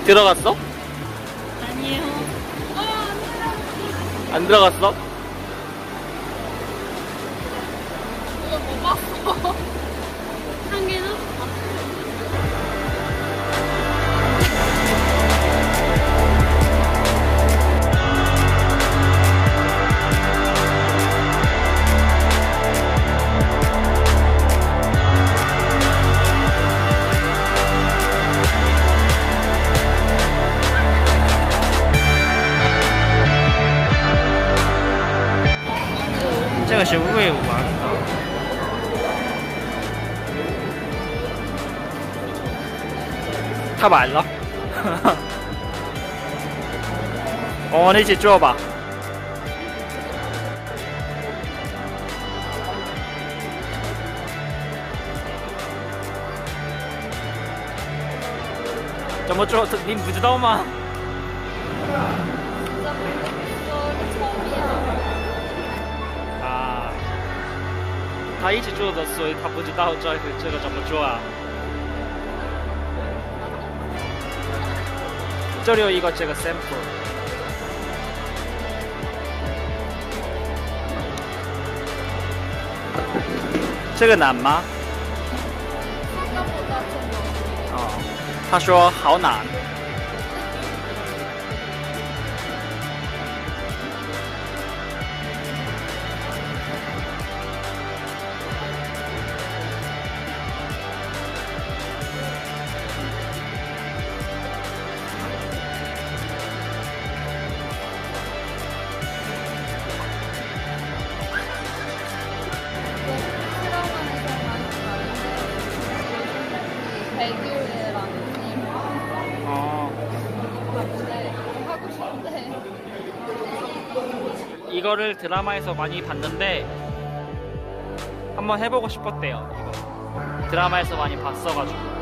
들어갔어? 아니에요. 안 들어갔어? 이거 못 봤어. 한 개는? 这个是未完的。太晚了。我们一起做吧。怎么做？你不知道吗？啊，他一起做的，所以他不知道这个怎么做啊。这里有一个这个 sample。这个难吗？哦，他说好难。이거를 드라마에서 많이 봤는데 한번 해보고 싶었대요. 이거 드라마에서 많이 봤어가지고.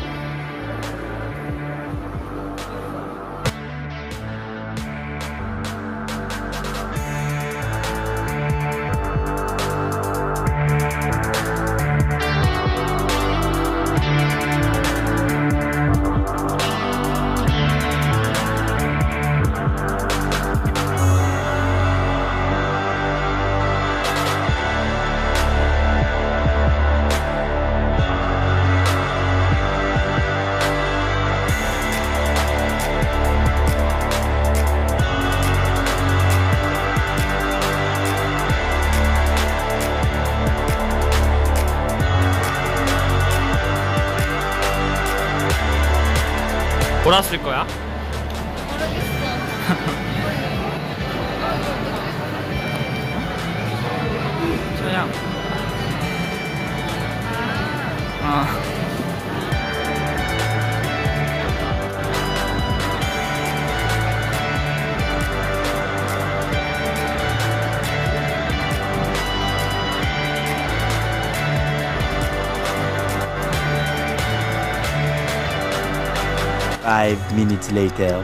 뭐라 쓸 거야? 모르겠어. 这样。啊。 5 minutes later.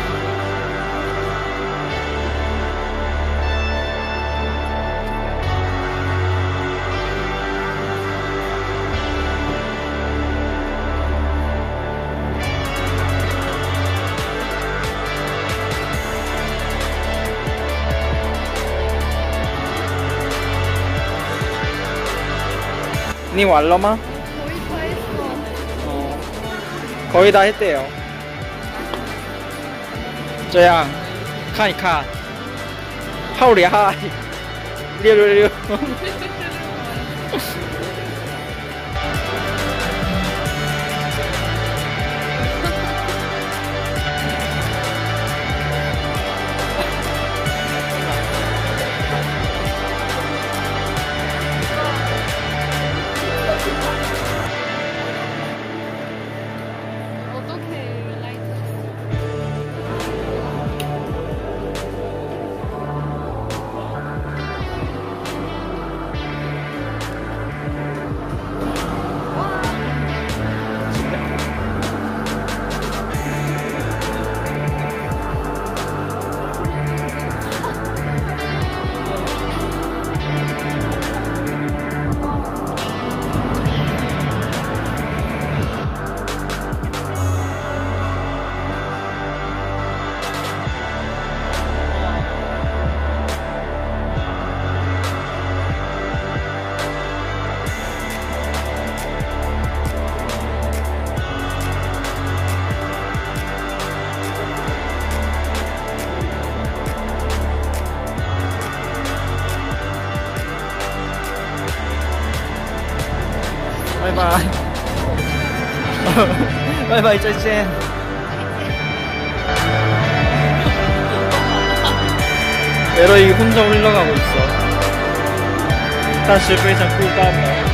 니 완러마? 거의 다 했어. 거의 다 했대요. 这样看一看，好厉害！666。 어떻게 라이트? 拜拜。拜拜，再见。에러이 혼자 올라가고 있어. 다시非常孤单了。